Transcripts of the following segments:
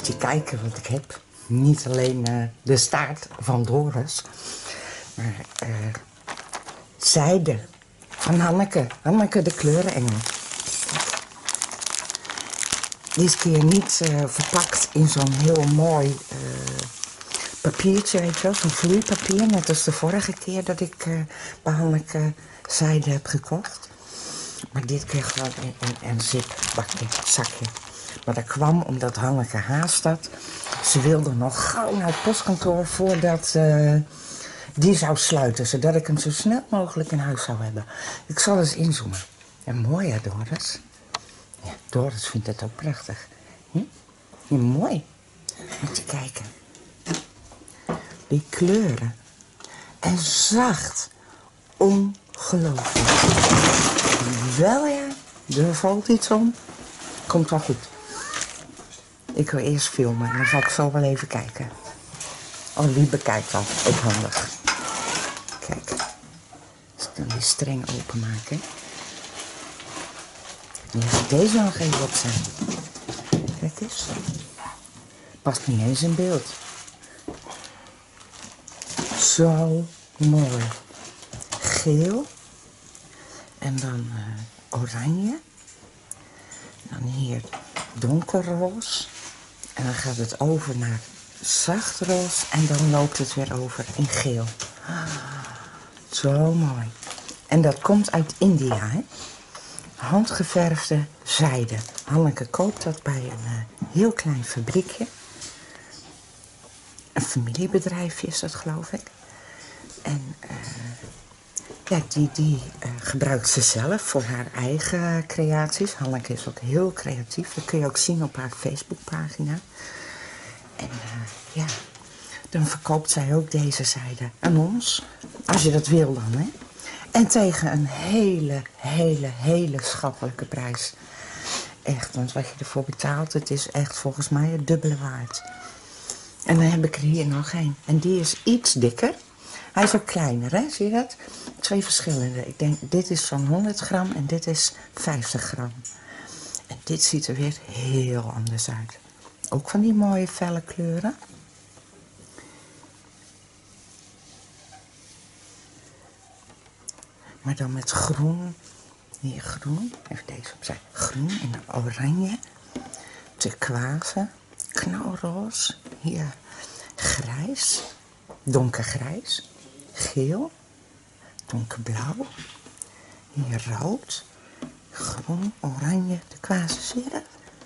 je kijken wat ik heb. Niet alleen de staart van Doris, maar zijde van Hanneke. Hanneke de kleurenengel. Deze keer niet verpakt in zo'n heel mooi papiertje, weet je wel. Zo'n vloeipapier, net als de vorige keer dat ik bij Hanneke zijde heb gekocht. Maar dit keer gewoon een zipbakje, zakje. Maar dat kwam omdat Hanneke haast had. Ze wilde nog gauw naar het postkantoor voordat die zou sluiten. Zodat ik hem zo snel mogelijk in huis zou hebben. Ik zal eens inzoomen. En mooi hè, Doris? Ja, Doris vindt het ook prachtig. Ja, mooi. Moet je kijken. Die kleuren. En zacht. Ongelooflijk. Wel ja, er valt iets om. Komt wel goed. Ik wil eerst filmen en dan ga ik zo wel even kijken. Oh, wie bekijkt al? Ook handig. Kijk. Dus ik kan die streng openmaken. En dan ga ik deze nog even opzetten. Kijk eens. Past niet eens in beeld. Zo mooi. Geel. En dan oranje. Dan hier donkerroze. En dan gaat het over naar zachtroze. En dan loopt het weer over in geel. Zo mooi. En dat komt uit India, hè? Handgeverfde zijde. Hanneke koopt dat bij een heel klein fabriekje. Een familiebedrijfje is dat, geloof ik. En ja, die gebruikt ze zelf voor haar eigen creaties. Hanneke is ook heel creatief. Dat kun je ook zien op haar Facebookpagina. En ja, dan verkoopt zij ook deze zijde aan ons. Als je dat wil dan, hè. En tegen een hele schappelijke prijs. Echt, want wat je ervoor betaalt, het is echt volgens mij het dubbele waard. En dan heb ik er hier nog een. En die is iets dikker. Hij is ook kleiner, hè? Zie je dat? 2 verschillende. Ik denk, dit is zo'n 100 gram en dit is 50 gram. En dit ziet er weer heel anders uit. Ook van die mooie felle kleuren. Maar dan met groen. Hier groen. Even deze opzij. Groen en dan oranje. Turquoise. Knalroze. Hier grijs. Donkergrijs. Geel. Donkerblauw. Hier rood. Groen. Oranje. Turquoise. Zie je dat?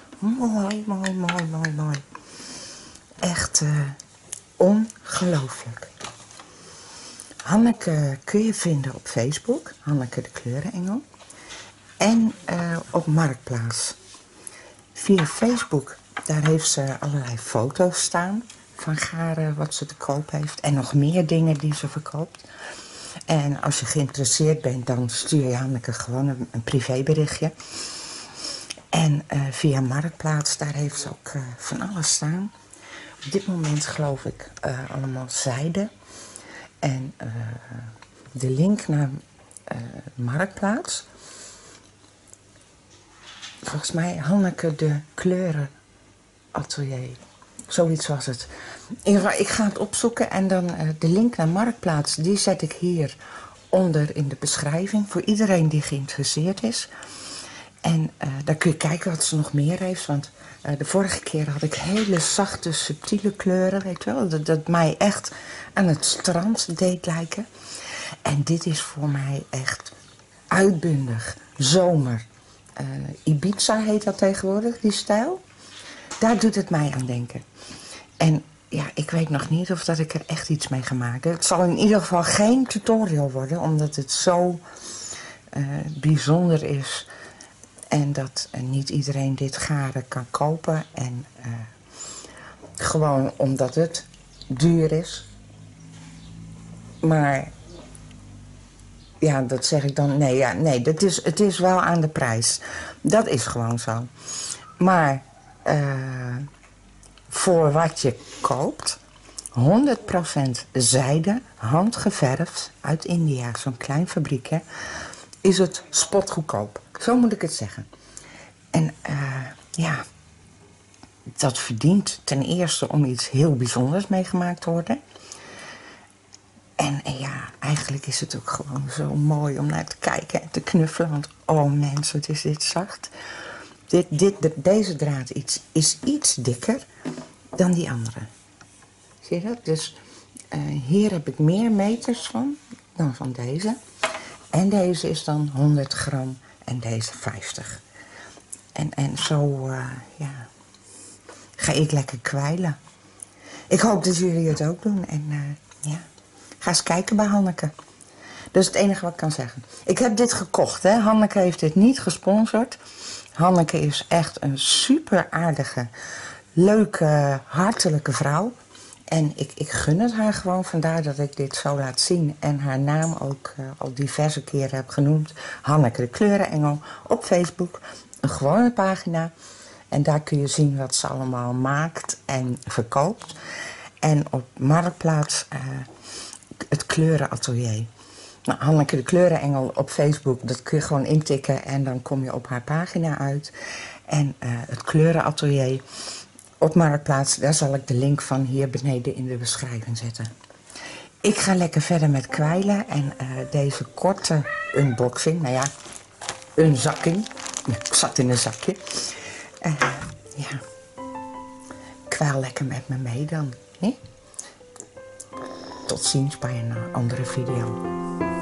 Mooi. Echt ongelooflijk. Hanneke kun je vinden op Facebook. Hanneke de kleurenengel. En op Marktplaats. Via Facebook, daar heeft ze allerlei foto's staan van garen wat ze te koop heeft. En nog meer dingen die ze verkoopt. En als je geïnteresseerd bent, dan stuur je Hanneke gewoon een privéberichtje. En via Marktplaats, daar heeft ze ook van alles staan. Op dit moment geloof ik allemaal zijde. En de link naar Marktplaats. Volgens mij Hanneke de kleuren atelier. Zoiets was het. In ieder geval, ik ga het opzoeken en dan de link naar Marktplaats, die zet ik hier onder in de beschrijving. Voor iedereen die geïnteresseerd is. En daar kun je kijken wat ze nog meer heeft. Want de vorige keer had ik hele zachte, subtiele kleuren, weet je wel. Dat mij echt aan het strand deed lijken. En dit is voor mij echt uitbundig. Zomer. Ibiza heet dat tegenwoordig, die stijl. Daar doet het mij aan denken. En ja, ik weet nog niet of dat ik er echt iets mee ga maken. Het zal in ieder geval geen tutorial worden, omdat het zo bijzonder is. En dat niet iedereen dit garen kan kopen. En gewoon omdat het duur is. Maar ja, dat zeg ik dan. Nee, het is wel aan de prijs. Dat is gewoon zo. Maar voor wat je koopt, 100% zijde, handgeverfd uit India, zo'n klein fabriekje, is het spotgoedkoop. Zo moet ik het zeggen. En ja, dat verdient ten eerste om iets heel bijzonders meegemaakt te worden. En ja, eigenlijk is het ook gewoon zo mooi om naar te kijken en te knuffelen. Want oh mensen, wat is dit zacht. Deze draad is iets dikker dan die andere. Zie je dat? Dus hier heb ik meer meters van dan van deze. En deze is dan 100 gram en deze 50. En zo ja, ga ik lekker kwijlen. Ik hoop dat jullie het ook doen. En ja, ga eens kijken bij Hanneke. Dat is het enige wat ik kan zeggen. Ik heb dit gekocht, hè. Hanneke heeft dit niet gesponsord. Hanneke is echt een super aardige, leuke, hartelijke vrouw. En ik gun het haar gewoon, vandaar dat ik dit zo laat zien. En haar naam ook al diverse keren heb genoemd. Hanneke de Kleurenengel op Facebook. Een gewone pagina. En daar kun je zien wat ze allemaal maakt en verkoopt. En op Marktplaats het Kleurenatelier. Nou, Hanneke de Kleurenengel op Facebook, dat kun je gewoon intikken en dan kom je op haar pagina uit. En het Kleurenatelier op Marktplaats, daar zal ik de link van hier beneden in de beschrijving zetten. Ik ga lekker verder met kwijlen en deze korte unboxing, nou ja, een zakking. Ik zat in een zakje. Ja, kwijl lekker met me mee dan. Hè? Tot ziens bij een andere video.